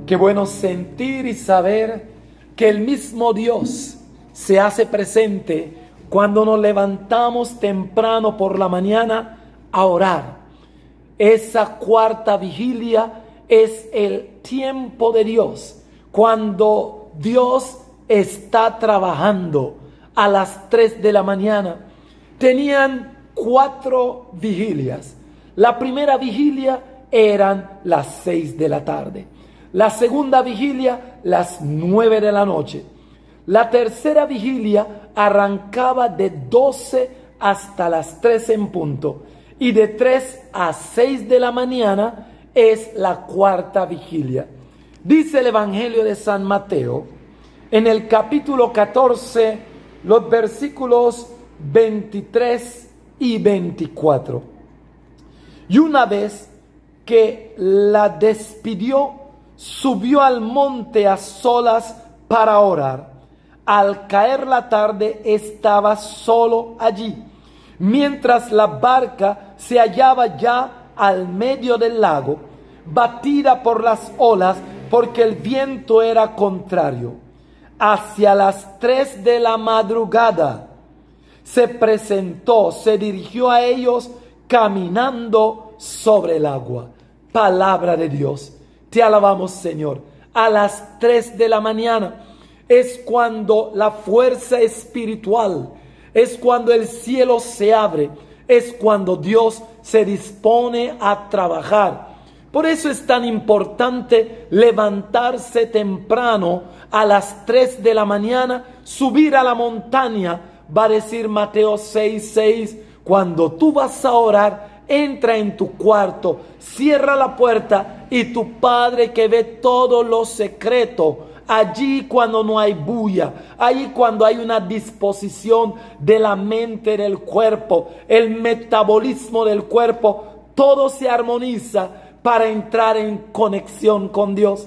Qué bueno sentir y saber que el mismo Dios se hace presente cuando nos levantamos temprano por la mañana a orar. Esa cuarta vigilia es el tiempo de Dios, cuando Dios está trabajando a las 3 de la mañana. Tenían 4 vigilias. La primera vigilia eran las 6 de la tarde. La segunda vigilia, las 9 de la noche. La tercera vigilia arrancaba de 12 hasta las 3 en punto. Y de 3 a 6 de la mañana es la cuarta vigilia. Dice el Evangelio de San Mateo, en el capítulo 14, los versículos 23 y 24. Y una vez que la despidió, subió al monte a solas para orar. Al caer la tarde estaba solo allí, mientras la barca se hallaba ya al medio del lago, batida por las olas, porque el viento era contrario. Hacia las 3 de la madrugada se presentó, se dirigió a ellos caminando sobre el agua. Palabra de Dios. Te alabamos, Señor. A las 3 de la mañana es cuando la fuerza espiritual, es cuando el cielo se abre, es cuando Dios se dispone a trabajar. Por eso es tan importante levantarse temprano a las 3 de la mañana, subir a la montaña. Va a decir Mateo 6:6, cuando tú vas a orar, entra en tu cuarto, cierra la puerta y tu Padre que ve todo lo secreto, allí cuando no hay bulla, allí cuando hay una disposición de la mente, del cuerpo, el metabolismo del cuerpo, todo se armoniza para entrar en conexión con Dios.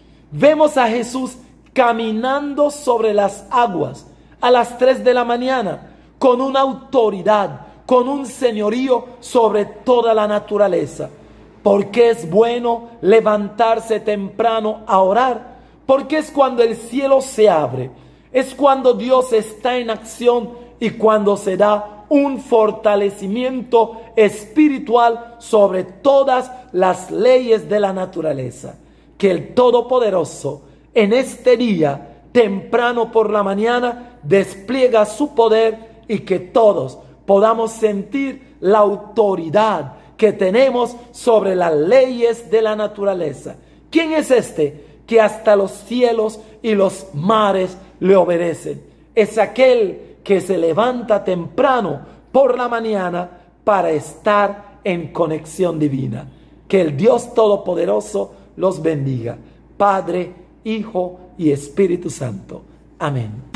Vemos a Jesús caminando sobre las aguas a las 3 de la mañana con una autoridad, con un señorío sobre toda la naturaleza. Porque es bueno levantarse temprano a orar, porque es cuando el cielo se abre, es cuando Dios está en acción y cuando se da un fortalecimiento espiritual sobre todas las leyes de la naturaleza. Que el Todopoderoso en este día, temprano por la mañana, despliega su poder y que todos podamos sentir la autoridad que tenemos sobre las leyes de la naturaleza. ¿Quién es este que hasta los cielos y los mares le obedecen? Es aquel que se levanta temprano por la mañana para estar en conexión divina. Que el Dios Todopoderoso los bendiga. Padre, Hijo y Espíritu Santo. Amén.